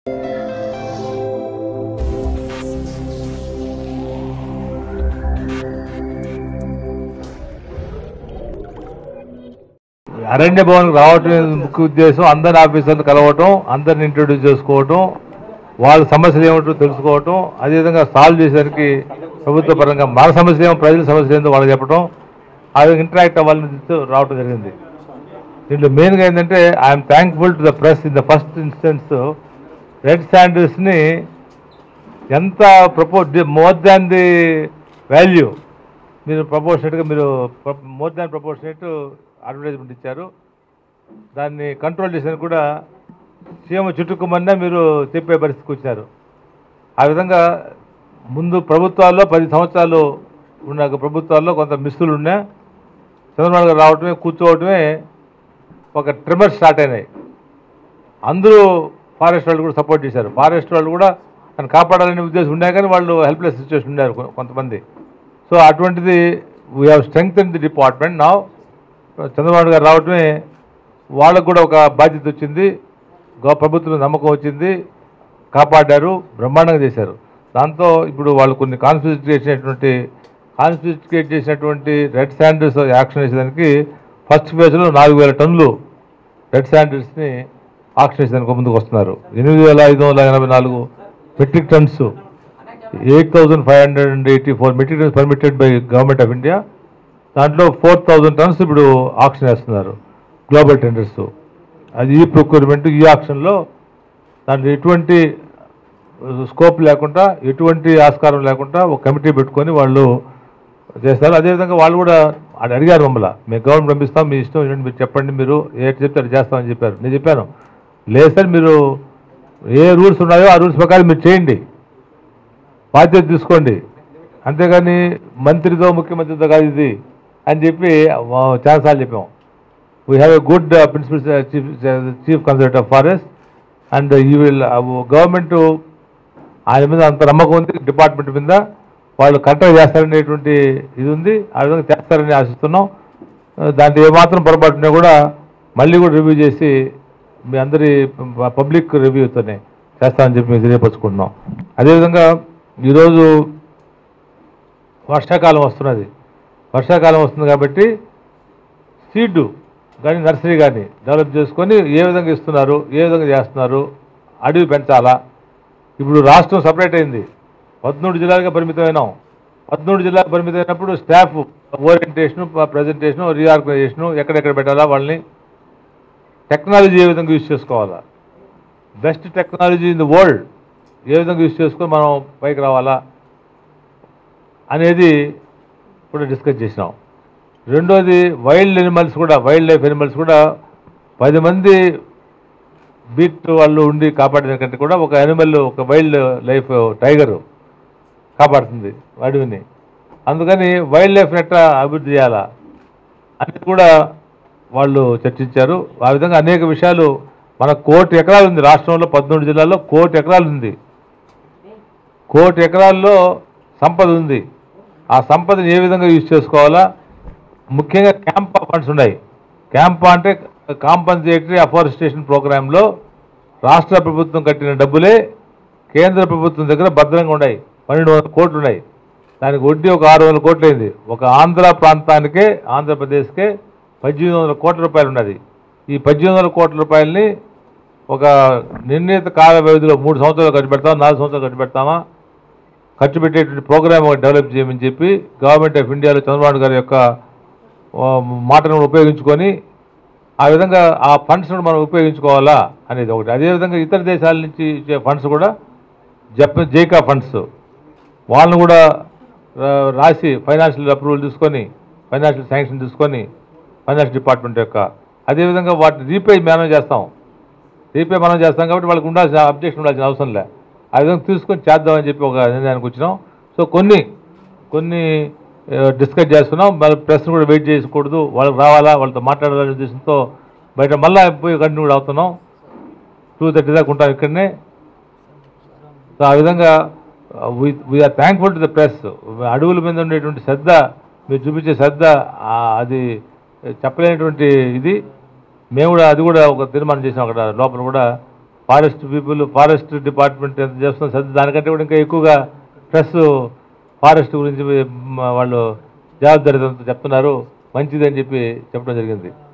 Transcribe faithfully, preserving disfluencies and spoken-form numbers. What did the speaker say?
అరణ్య భవన్కి రావటం ముఖ్య ఉద్దేశం అందరి ఆఫీసర్లు కలవటం, అందరిని ఇంట్రొడ్యూస్ చేసుకోవటం, వాళ్ళ సమస్యలు ఏమిటో తెలుసుకోవటం, అదేవిధంగా సాల్వ్ చేసేదానికి ప్రభుత్వ పరంగా మన సమస్యలు ఏమో ప్రజల సమస్యలు ఏంటో వాళ్ళు చెప్పడం, ఆ విధంగా ఇంటరాక్ట్ అవ్వాలని రావటం జరిగింది. దీంట్లో మెయిన్గా ఏంటంటే I'm thankful to the press. In the first instance red శాండర్స్ని ఎంత ప్రపో మోర్ దాన్ ది వాల్యూ మీరు ప్రపోర్షనేట్గా మీరు మోర్ దాన్ ప్రపోర్షనేట్ అడ్వర్టైజ్మెంట్ ఇచ్చారు. దాన్ని కంట్రోల్ చేసేందుకు కూడా సీఎం చుట్టుకుమన్నా మీరు చెప్పే పరిస్థితికి వచ్చారు. ఆ విధంగా ముందు ప్రభుత్వాల్లో పది సంవత్సరాలు ఉన్న ప్రభుత్వాల్లో కొంత మిస్సులు ఉన్నా చంద్రబాబు గారు రావటమే కూర్చోవటమే ఒక ట్రిమర్ స్టార్ట్ అయినాయి. అందరూ ఫారెస్ట్ వాళ్ళు కూడా సపోర్ట్ చేశారు. ఫారెస్ట్ వాళ్ళు కూడా తను కాపాడాలనే ఉద్దేశం ఉన్నా కానీ వాళ్ళు హెల్ప్లెస్ సిచ్యువేషన్ ఉన్నారు కొంతమంది. సో అటువంటిది we have strengthen the department. నా చంద్రబాబు గారు రావటమే వాళ్ళకు కూడా ఒక బాధ్యత వచ్చింది, ప్రభుత్వం నమ్మకం వచ్చింది, కాపాడారు, బ్రహ్మాండంగా చేశారు. దాంతో ఇప్పుడు వాళ్ళు కొన్ని కాన్ఫిడెన్స్ చేసినటువంటి కాన్ఫిడెన్స్ చేసినటువంటి రెడ్ శాండర్స్ యాక్షన్ చేసేదానికి ఫస్ట్ ఫేజ్లో నాలుగు వేల టన్నులు రెడ్ శాండర్స్ని ఆక్షన్ చేసేదానికి ముందుకు వస్తున్నారు. ఎనిమిది వేల ఐదు వందల ఎనభై నాలుగు metric tons, eight thousand five hundred and eighty four metric tons permitted by government of India. దాంట్లో ఫోర్ థౌజండ్ టన్స్ ఇప్పుడు ఆక్షన్ చేస్తున్నారు గ్లోబల్ టెండర్స్. అది ఈ ప్రొక్యూర్మెంట్ ఈ ఆక్షన్లో దాంట్లో ఎటువంటి స్కోప్ లేకుండా ఎటువంటి ఆస్కారం లేకుండా ఒక కమిటీ పెట్టుకొని వాళ్ళు చేస్తారు. అదేవిధంగా వాళ్ళు కూడా అది అడిగారు మమ్మల్ని, మేము గవర్నమెంట్ పంపిస్తాం, మీ ఇష్టం ఏంటంటే మీరు చెప్పండి, మీరు ఏ చెప్తే అది చేస్తామని చెప్పారు. నేను చెప్పాను, లేదు సార్ మీరు ఏ రూల్స్ ఉన్నాయో ఆ రూల్స్ ప్రకారం మీరు చేయండి, బాధ్యత తీసుకోండి, అంతేగాని మంత్రితో ముఖ్యమంత్రితో కాదు ఇది అని చెప్పి చాలాసార్లు చెప్పాం. We have a good principal chief chief consultant of forest and you will government ఆయన మీద అంత నమ్మకం ఉంది, డిపార్ట్మెంట్ మీద వాళ్ళు కరెక్ట్గా చేస్తారనేటువంటి ఇది ఉంది. ఆ విధంగా చేస్తారని ఆశిస్తున్నాం. దాంట్లో ఏమాత్రం పొరపాటున్నా కూడా మళ్ళీ కూడా రివ్యూ చేసి మీ అందరి పబ్లిక్ రివ్యూతోనే చేస్తామని చెప్పి మేము తెలియపరుచుకుంటున్నాం. అదేవిధంగా ఈరోజు వర్షాకాలం వస్తున్నది. వర్షాకాలం వస్తుంది కాబట్టి సీడ్ కానీ నర్సరీ కానీ డెవలప్ చేసుకొని ఏ విధంగా ఇస్తున్నారు, ఏ విధంగా చేస్తున్నారు, అడవి పెంచాలా. ఇప్పుడు రాష్ట్రం సపరేట్ అయింది, పదమూడు జిల్లాలుగా పరిమితమైనాం. పదమూడు జిల్లాలకు పరిమితమైనప్పుడు స్టాఫ్ ఓరియంటేషను, ప్రజెంటేషను, రీఆర్గనైజేషను, ఎక్కడెక్కడ పెట్టాలా, వాళ్ళని టెక్నాలజీ ఏ విధంగా యూజ్ చేసుకోవాలా, best technology in the world ఏ విధంగా యూజ్ చేసుకొని మనం పైకి రావాలా అనేది కూడా డిస్కస్ చేసినాం. రెండోది వైల్డ్ ఎనిమల్స్ కూడా, వైల్డ్ లైఫ్ ఎనిమల్స్ కూడా పది మంది బీట్ వాళ్ళు ఉండి కాపాడేదానికంటే కూడా ఒక ఎనిమల్, ఒక వైల్డ్ లైఫ్ టైగరు కాపాడుతుంది అడవిని. అందుకని వైల్డ్ లైఫ్ని ఎట్లా అభివృద్ధి చేయాలా అనేది కూడా వాళ్ళు చర్చించారు. ఆ విధంగా అనేక విషయాలు. మన కోటి ఎకరాలు ఉంది రాష్ట్రంలో, పదమూడు జిల్లాల్లో కోటి ఎకరాలు ఉంది. కోటి ఎకరాల్లో సంపద ఉంది. ఆ సంపదను ఏ విధంగా యూజ్ చేసుకోవాలా, ముఖ్యంగా క్యాంపా ఫండ్స్ ఉన్నాయి. క్యాంపా అంటే కాంపన్సేటరీ అఫారెస్టేషన్ ప్రోగ్రాంలో రాష్ట్ర ప్రభుత్వం కట్టిన డబ్బులే కేంద్ర ప్రభుత్వం దగ్గర భద్రంగా ఉన్నాయి. పన్నెండు వందల కోట్లు ఉన్నాయి. దానికి వడ్డీ ఒక ఆరు వందల కోట్లు అయింది. ఒక ఆంధ్ర ప్రాంతానికే, ఆంధ్రప్రదేశ్కే పద్దెనిమిది వందల కోట్ల రూపాయలు ఉన్నది. ఈ పద్దెనిమిది వందల కోట్ల రూపాయలని ఒక నిర్ణీత కాల వ్యవధిలో మూడు సంవత్సరాలు ఖర్చు పెడతామా, నాలుగు సంవత్సరాలు ఖర్చు పెడతామా, ఖర్చు పెట్టేటువంటి ప్రోగ్రామ్ ఒకటి డెవలప్ చేయమని చెప్పి గవర్నమెంట్ ఆఫ్ ఇండియాలో చంద్రబాబు గారి యొక్క మాటను ఉపయోగించుకొని ఆ విధంగా ఆ ఫండ్స్ను మనం ఉపయోగించుకోవాలా అనేది ఒకటి. అదేవిధంగా ఇతర దేశాల నుంచి ఇచ్చే ఫండ్స్ కూడా జప్ జైకా ఫండ్స్ వాళ్ళను కూడా రాసి ఫైనాన్షియల్ అప్రూవల్ తీసుకొని, ఫైనాన్షియల్ శాంక్షన్ తీసుకొని ఫైనాన్స్ డిపార్ట్మెంట్ యొక్క, అదేవిధంగా వాటిని రీపే మేనేజ్ చేస్తాం. రీపే మనం చేస్తాం కాబట్టి వాళ్ళకి ఉండాల్సిన అబ్జెక్షన్ ఉండాల్సిన అవసరం లే. ఆ విధంగా తీసుకొని చేద్దామని చెప్పి ఒక నిర్ణయానికి వచ్చినాం. సో కొన్ని కొన్ని డిస్కస్ చేస్తున్నాం. మళ్ళీ ప్రెస్ కూడా వెయిట్ చేయకూడదు, వాళ్ళకి రావాలా, వాళ్ళతో మాట్లాడాలనే ఉద్దేశంతో బయట మళ్ళీ పోయి కంటిన్యూ కూడా అవుతున్నాం. టూ థర్టీ దాకా ఉంటాం ఇక్కడనే. సో ఆ విధంగా we are thankful to the press. అడవుల మీద ఉండేటువంటి శ్రద్ధ, మీరు చూపించే శ్రద్ధ అది చెప్పలేనటువంటి ఇది. మేము కూడా అది కూడా ఒక తీర్మానం చేసాం అక్కడ లోపల కూడా. ఫారెస్ట్ పీపుల్ ఫారెస్ట్ డిపార్ట్మెంట్ ఎంత చేస్తున్న శ్రద్ధ దానికంటే కూడా ఇంకా ఎక్కువగా ప్రెస్ ఫారెస్ట్ గురించి మ- వాళ్ళు జవాబుదారీతనంతో చెప్తున్నారు, మంచిదని చెప్పి చెప్పడం జరిగింది.